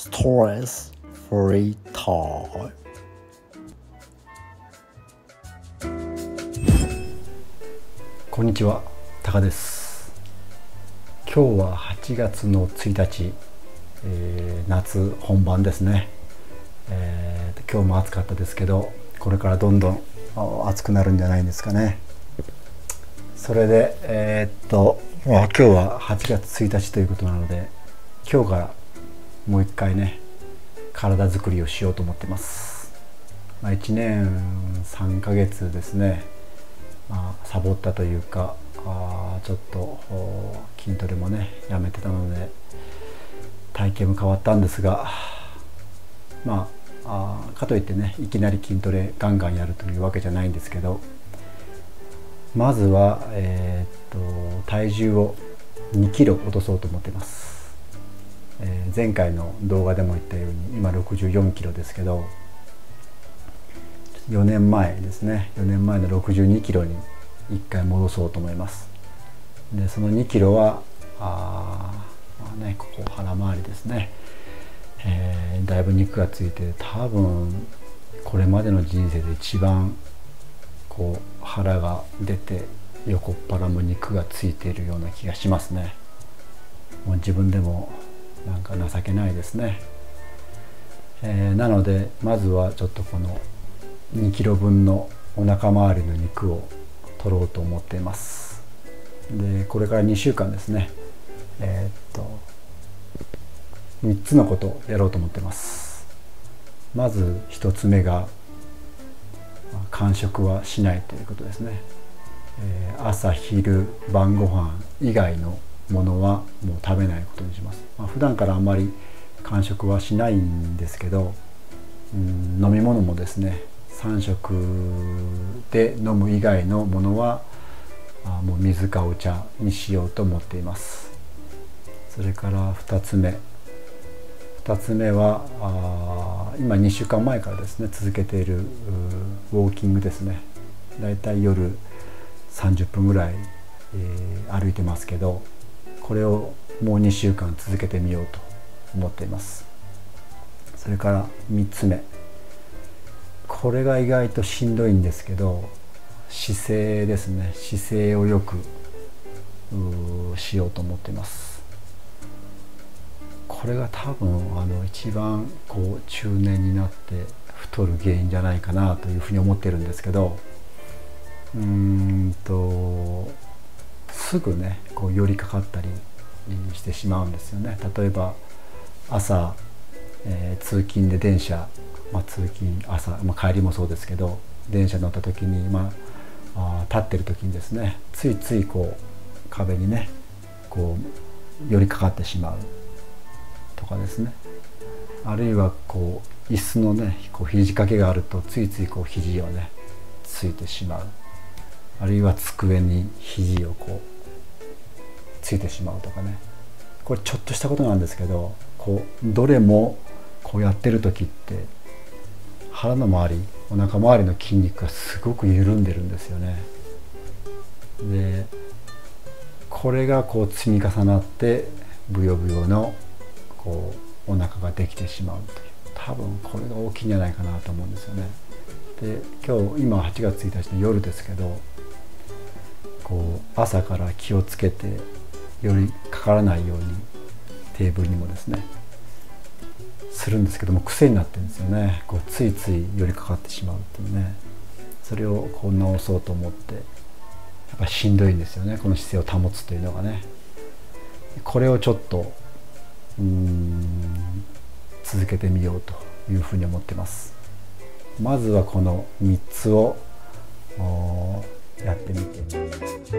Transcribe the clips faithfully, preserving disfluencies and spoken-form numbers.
Stress Free Time。こんにちは、タカです。今日ははちがつのついたち、えー、夏本番ですね、えー、今日も暑かったですけど、これからどんどん暑くなるんじゃないんですかね。それでえー、っと、まあ、今日ははちがつついたちということなので、今日からもう一回ね体作りをしようと思ってます。まあ、いちねんさんかげつですね、まあ、サボったというか、あちょっと筋トレもねやめてたので体型も変わったんですが、まあ、あかといってねいきなり筋トレガンガンやるというわけじゃないんですけど、まずは、えー、っと体重をにキロ落とそうと思ってます。えー、前回の動画でも言ったように今ろくじゅうよんキロですけど、よねんまえですね、よねんまえのろくじゅうにキロにいっかい戻そうと思います。でそのにキロはあ、まあね、ここ腹周りですね、えー、だいぶ肉がついて、多分これまでの人生で一番こう腹が出て横っ腹も肉がついているような気がしますね。もう自分でもなんか情けないですね。えー、なのでまずはちょっとこのにキロぶんのお腹周りの肉を取ろうと思っています。でこれからにしゅうかんですね、えー、っとみっつのことをやろうと思ってます。まずひとつめが間食はしないということですね。えー、朝昼晩ご飯以外のものはもう食べないことにします。まあ、普段からあんまり間食はしないんですけど、うん、飲み物もですねさん食で飲む以外のものはあもう水かお茶にしようと思っています。それからふたつめふたつめはあ今にしゅうかんまえからですね続けているウォーキングですね。だいたい夜さんじゅっぷんぐらい、えー、歩いてますけど、これをもうにしゅうかん続けてみようと思っています。それからみっつめ、これが意外としんどいんですけど、姿勢ですね。姿勢をよくしようと思っています。これが多分あの一番こう中年になって太る原因じゃないかなというふうに思っているんですけど、うーんとすぐねこう寄りかかったりしてしまうんですよね。例えば朝、えー、通勤で電車、まあ、通勤朝、まあ、帰りもそうですけど電車乗った時に、まあ、あ立ってる時にですねついついこう壁にねこう寄りかかってしまうとかですね、あるいはこう椅子のねこう肘掛けがあるとついついこう肘をねついてしまう、あるいは机に肘をこうついてしまうとかね。これちょっとしたことなんですけど、こうどれもこうやってる時って腹の周りお腹周りの筋肉がすごく緩んでるんですよね。でこれがこう積み重なってブヨブヨのこうお腹ができてしまうという、多分これが大きいんじゃないかなと思うんですよね。で今日今はちがつついたちの夜ですけど、こう朝から気をつけて寄りかからないようにテーブルにもですねするんですけども、癖になってるんですよね。こうついつい寄りかかってしまうっていうね。それをこう直そうと思ってやっぱしんどいんですよね、この姿勢を保つというのがね。これをちょっとうーん続けてみようというふうに思ってます。まずはこのみっつをやってみて、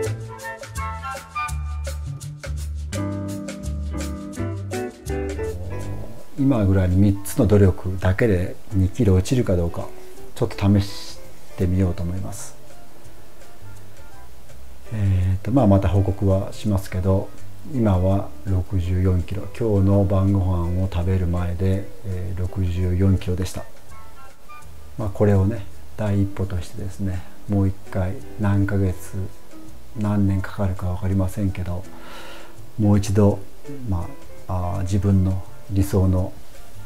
今ぐらいにみっつの努力だけでにキロ落ちるかどうかちょっと試してみようと思います。えーとまあまた報告はしますけど、今はろくじゅうよんキロ、今日の晩ご飯を食べる前で、えー、ろくじゅうよんキロでした。まあ、これをね第一歩としてですね、もう一回何ヶ月何年かかるか分かりませんけど、もう一度、まあ、あ自分の理想の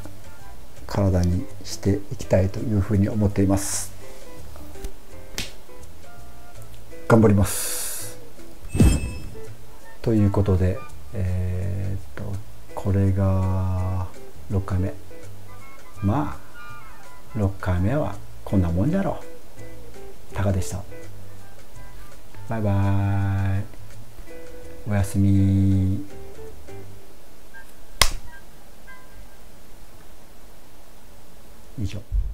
体にしていきたいというふうに思っています。頑張ります。ということで、えー、っとこれがろっかいめ。まあろっかいめはこんなもんじゃろう。タカでした。バイバーイ。おやすみ。以上。